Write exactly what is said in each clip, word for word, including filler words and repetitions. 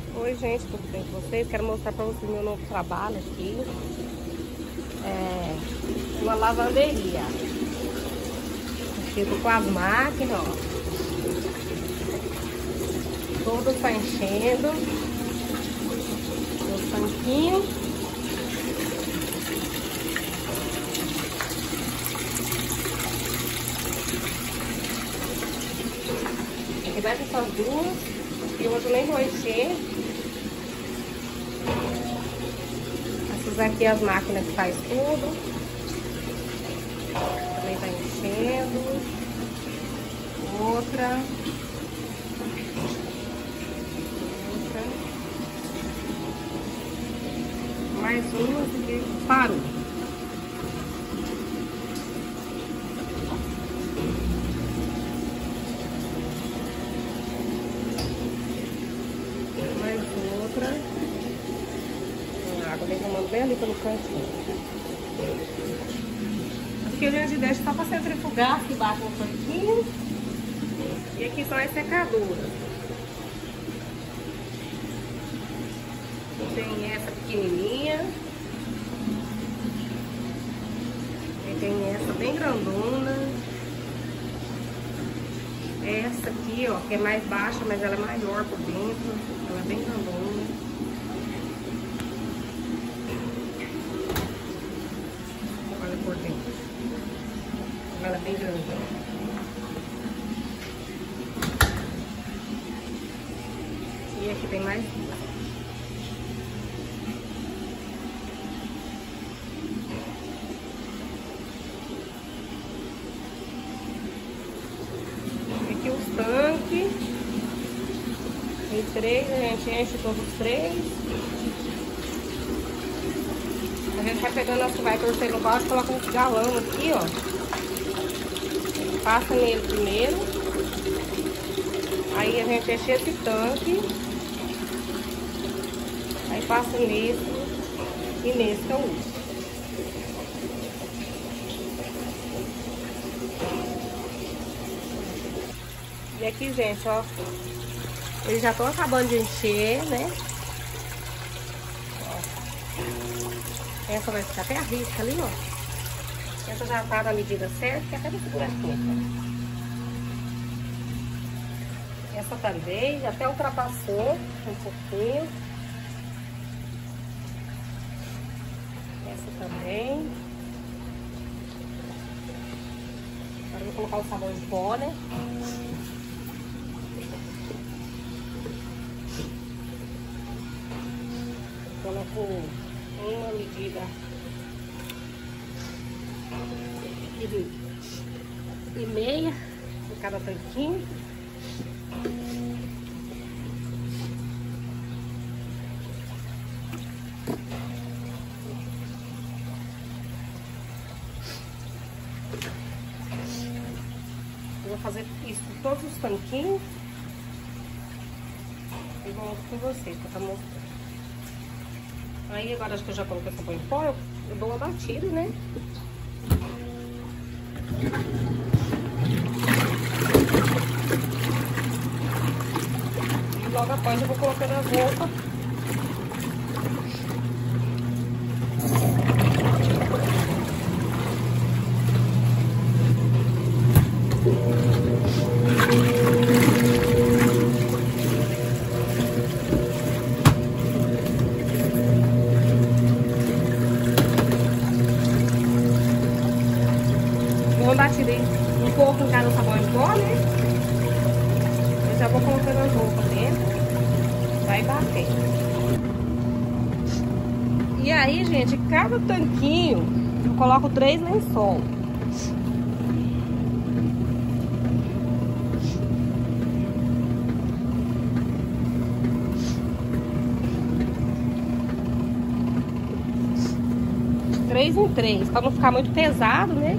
Oi gente, tudo bem com vocês? Quero mostrar pra vocês meu novo trabalho aqui. É uma lavanderia. Aqui eu tô com as máquinas, ó. Tudo tá enchendo. Os tanquinhos. Aqui vai essas duas. E hoje eu nem vou encher. Essas aqui as máquinas que faz tudo. Também tá enchendo. Outra. Outra. Mais uma que parou. Mais outra. A água derramando bem ali pelo cantinho. Aqui a gente deixa só para centrifugar, aqui embaixo no tanquinho. E aqui são as secadoras. Tem essa pequenininha. E tem essa bem grandona. Essa aqui, ó, que é mais baixa, mas ela é maior por dentro. Ela é bem grandona. Olha por dentro. Ela é bem grandona. E aqui tem mais duas. Aqui os tanques. Tem três, a gente enche todos os três. A gente vai pegando as que vai torcer no balde, coloca um galão aqui, ó. Passa nele primeiro. Aí a gente enche esse tanque. Aí passa nesse e nesse que eu uso. E aqui, gente, ó. Eles já estão acabando de encher, né? Ó. Essa vai ficar até a risca ali, ó. Essa já tá na medida certa, que até vai segurar aqui. Essa também, até ultrapassou um pouquinho. Essa também. Agora eu vou colocar o sabão em pó, né? Coloco uma medida e meia em cada tanquinho. Eu vou fazer isso com todos os tanquinhos e vou mostrar com vocês, pra tá mostrando. Aí agora acho que eu já coloquei sabão em pó, eu, eu dou uma batida, né? E logo após eu vou colocando as roupas. Vou bater um pouco em cada sabão em pó, né? Eu já vou colocando as roupas dentro. Vai bater. E aí, gente, cada tanquinho eu coloco três lençol. Três em três, para não ficar muito pesado, né?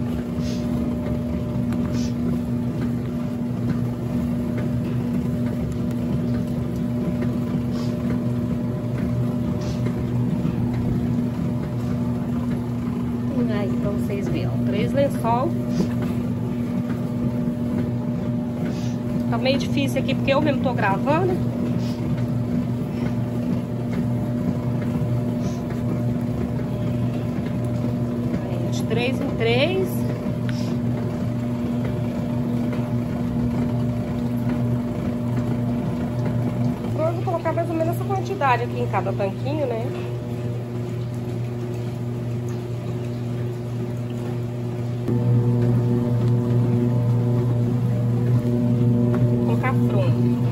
Aí, pra vocês verem, ó, três lençol. Tá meio difícil aqui porque eu mesmo tô gravando. três em três. Eu vou colocar mais ou menos essa quantidade aqui em cada tanquinho, né? Vou colocar frango.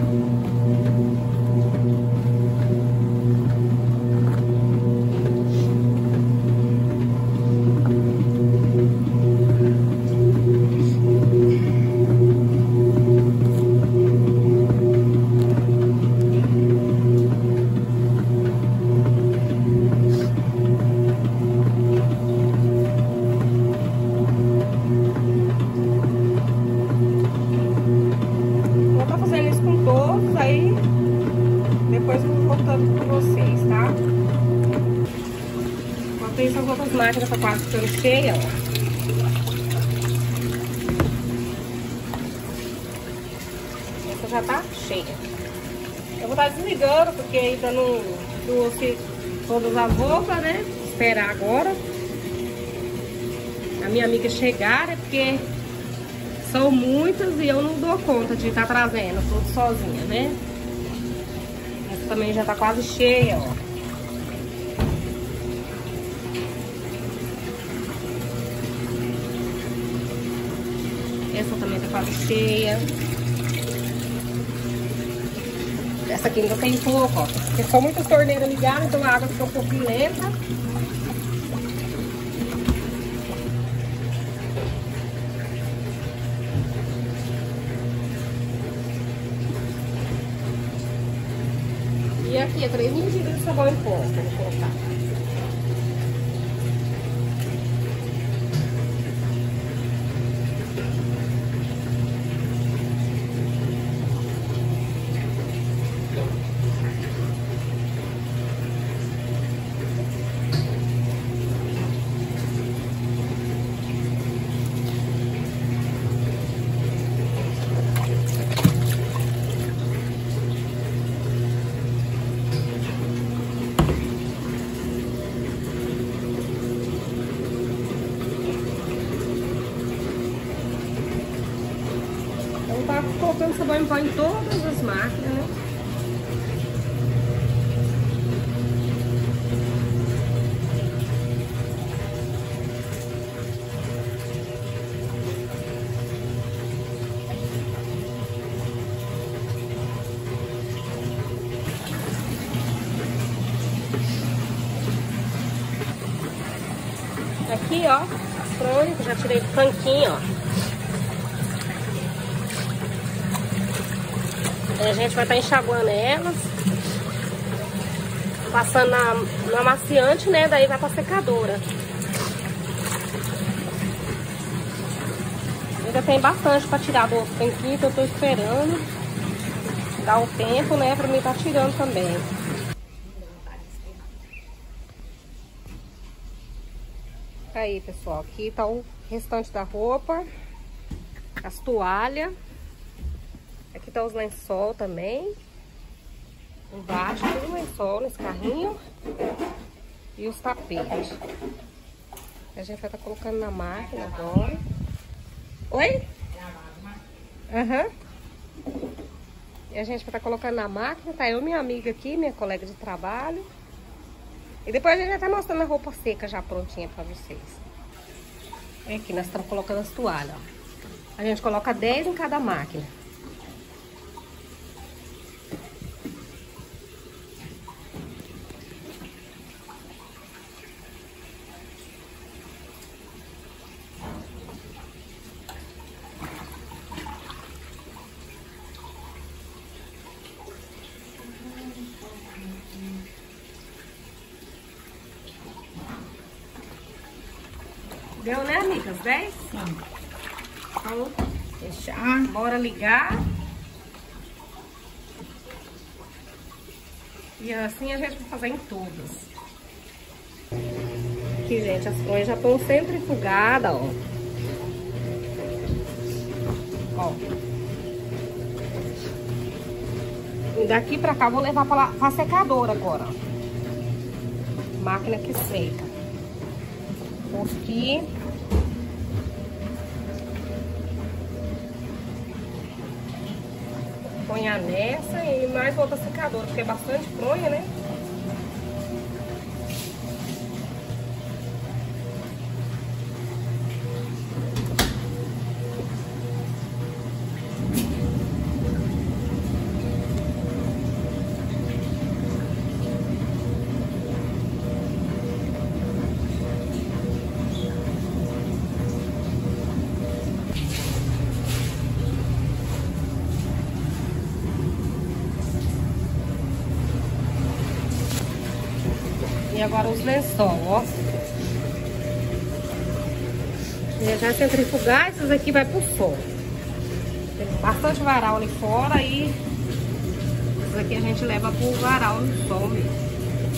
Depois eu vou voltando com vocês, tá? Enquanto isso, as outras máquinas tá quase ficando cheia, ó. Essa já tá cheia. Eu vou estar desligando, porque ainda não trouxe todas as roupas, né? Esperar agora a minha amiga chegar, né? Porque são muitas e eu não dou conta de estar trazendo tudo sozinha, né? Também já tá quase cheia, ó. Essa também tá quase cheia. Essa aqui ainda tem pouco, ó. Porque são muitas torneiras ligadas, então a água fica um pouquinho lenta. E aqui é três medidas de sabão em pó que eu vou colocar. Tá colocando sabão em pó em todas as máquinas, né? Aqui, ó, pronto, já tirei do tanquinho, ó. A gente vai estar enxaguando elas, passando na, no amaciante, né? Daí vai pra secadora. Ainda tem bastante pra tirar do outro tanquinho, que eu tô esperando dar o tempo, né? Pra mim tá tirando também. Aí, pessoal, aqui tá o restante da roupa, as toalhas. Aqui tá os lençol também. Embaixo, tudo lençol nesse carrinho. E os tapetes. A gente vai estar colocando na máquina agora. Oi? Aham. Uhum. E a gente vai estar colocando na máquina. Tá eu e minha amiga aqui, minha colega de trabalho. E depois a gente vai estar mostrando a roupa seca já prontinha pra vocês. E aqui nós estamos colocando as toalhas, ó. A gente coloca dez em cada máquina. Deu, né, amigas? dez? Sim. Então, fechar. Bora ligar. E assim a gente vai fazer em todas. Aqui, gente, as fronhas já estão centrifugadas, ó. Ó. E daqui pra cá eu vou levar pra, lá, pra secadora agora, ó. Máquina que seca. aqui. Põe nessa e mais outra secadora, porque é bastante fronha, né? E agora os lençol, ó. E já centrifugar, esses aqui vai pro sol. Tem bastante varal ali fora e esses aqui a gente leva pro varal no sol mesmo.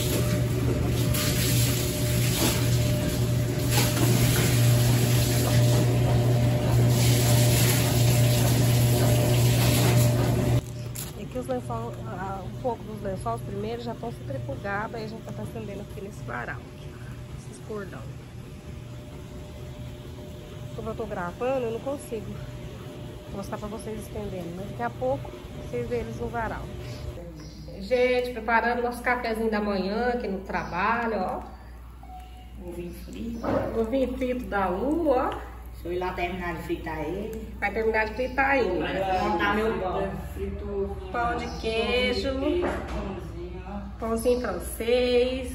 Os lençol, ah, um pouco dos lençóis primeiro já estão centrifugados, aí a gente vai estar estendendo aqui nesse varal, esses cordão. Como eu tô gravando, eu não consigo mostrar pra vocês estendendo, mas daqui a pouco vocês veem eles no varal. Gente, preparando nosso cafezinho da manhã aqui no trabalho, ó. Ovinho frito. Ovinho frito da Lu, ó. Se eu ir lá terminar de fritar ele. Vai terminar de fritar aí. Vai montar meu pão. Pão de queijo. Pãozinho francês.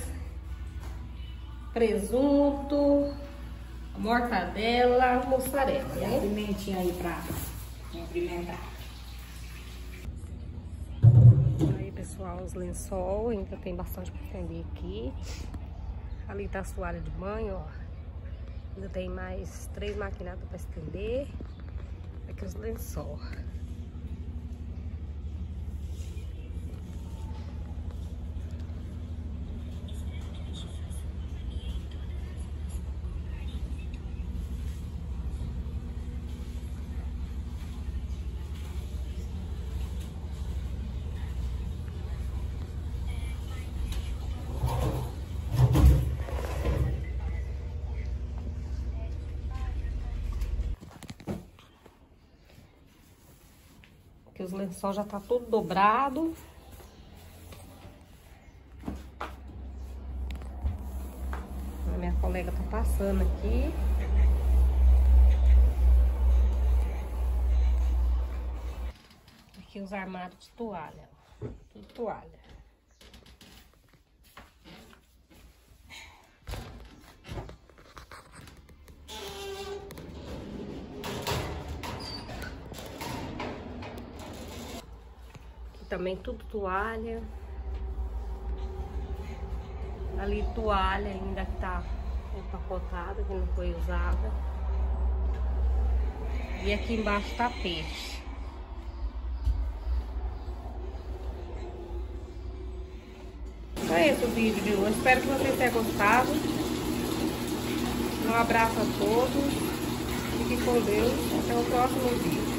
Presunto. Mortadela. Mussarela, E a né? pimentinha aí pra incrementar. Aí, pessoal, os lençol. Ainda tem bastante pra estender aqui. Ali tá a toalha de banho, ó. Ainda tem mais três maquinadas para estender. Aqui os lençol. Aqui os lençol já tá tudo dobrado. A minha colega tá passando aqui. Aqui os armários de toalha, ó. Tudo toalha. Também tudo toalha. Ali toalha ainda que tá empacotada, que não foi usada. E aqui embaixo tá peixe. Então é esse o vídeo de hoje. Espero que vocês tenham gostado. Um abraço a todos. Fiquem com Deus. Até o próximo vídeo.